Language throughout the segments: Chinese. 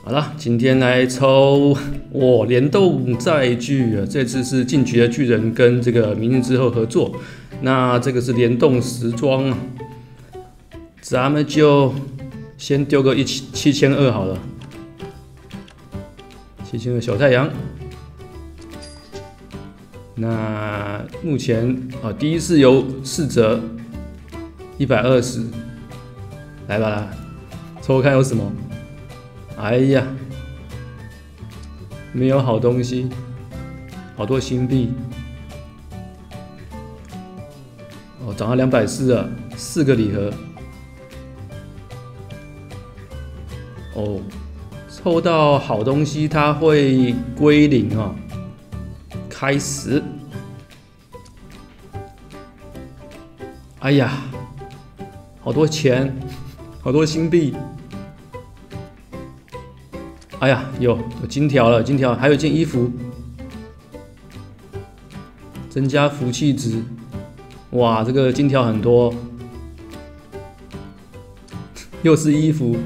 好了，今天来抽联动载具啊，这次是进击的巨人跟这个明日之后合作，那这个是联动时装啊，咱们就先丢个7200好了，7200小太阳。那目前第一次有4折，120，来吧，抽看有什么。哎呀，没有好东西，好多新币。涨到240了，4个礼盒。抽到好东西它会归零啊。开始。哎呀，好多钱，好多新币。哎呀，有金条了，金条，还有一件衣服，增加福气值。哇，这个金条很多，又是衣服，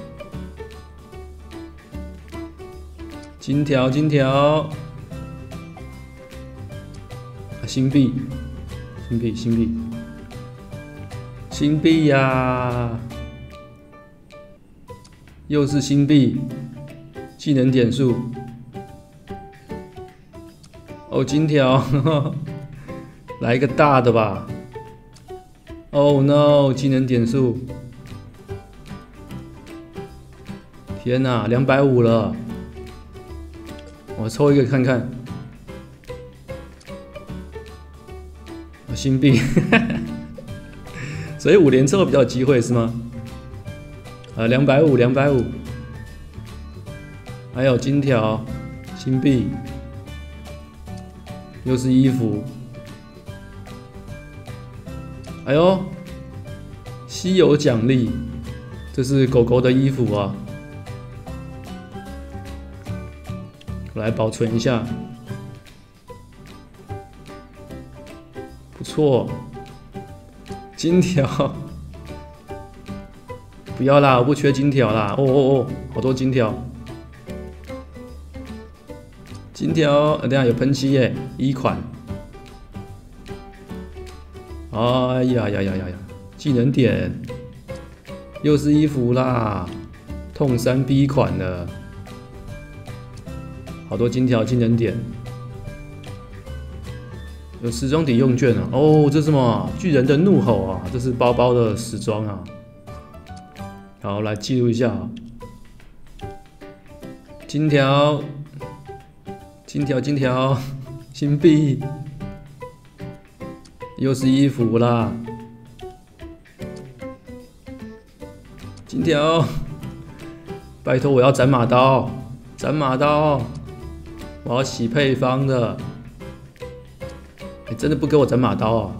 金条，金条，新币，新币，新币，新币呀，又是新币。技能点数，金条，来一个大的吧。Oh no， 技能点数，天哪，250了。我抽一个看看。新币，所以5连抽比较有机会是吗？250， 250。还有金条、新币，又是衣服。哎呦，稀有奖励，这是狗狗的衣服啊！我来保存一下，不错。金条，不要啦，我不缺金条啦！好多金条。金条，等下有喷漆耶，1款。哎呀呀呀呀呀！技能点，又是衣服啦，痛3B 款的，好多金条技能点，有时装抵用券啊！这是什么？巨人的怒吼啊！这是包包的时装啊！好，来记录一下啊，金条。金条，金条，新币，又是衣服啦。金条，拜托我要斩马刀，斩马刀，我要洗配方的。真的不给我斩马刀啊？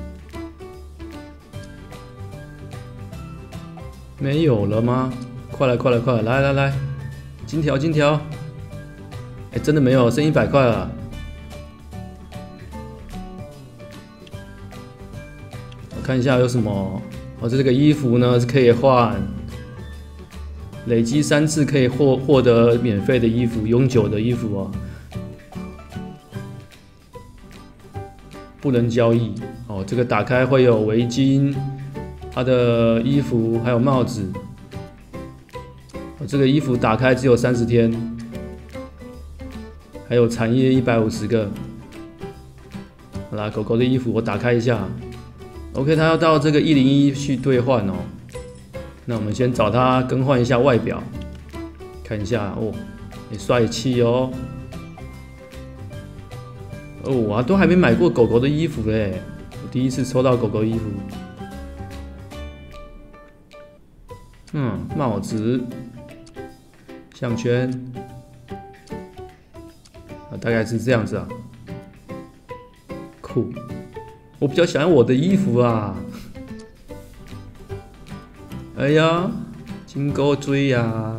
没有了吗？快来，快来，快来，来来来，金条，金条。真的没有，剩100块了。我看一下有什么。这个衣服呢是可以换，累积3次可以获得免费的衣服，永久的衣服哦，不能交易。这个打开会有围巾，它的衣服还有帽子。这个衣服打开只有30天。还有产业150个，好啦，狗狗的衣服我打开一下。OK， 它要到这个101去兑换哦。那我们先找它更换一下外表，看一下帅气哦。我都还没买过狗狗的衣服嘞，我第一次抽到狗狗衣服。帽子、项圈。大概是这样子啊，酷！我比较喜欢我的衣服啊。哎呀，金钩锥呀！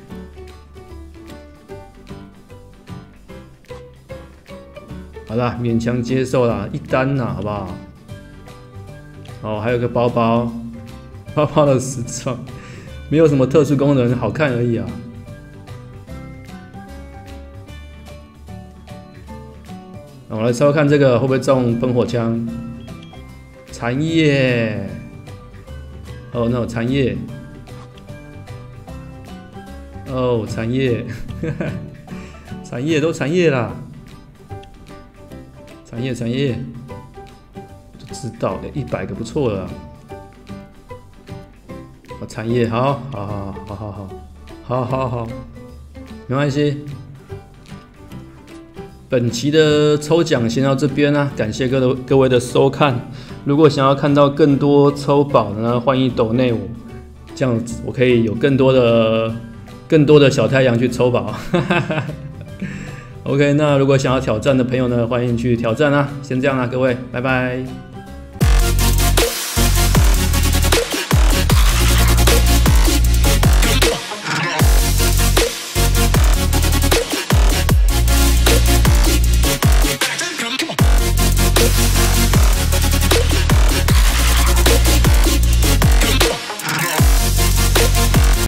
好啦，勉强接受啦，1单啦，好不好？还有个包包，包包的时装，没有什么特殊功能，好看而已啊。 我来稍微看这个会不会中喷火枪？残叶，哦，那有残叶，哦，残叶，残叶都残叶啦，残叶，就知道100个不错了。残叶，好，没关系。本期的抽奖先到这边啦，感谢各位的收看。如果想要看到更多抽宝的呢，欢迎抖内我，这样子我可以有更多的小太阳去抽宝。OK， 那如果想要挑战的朋友呢，欢迎去挑战啦。先这样啦，各位，拜拜。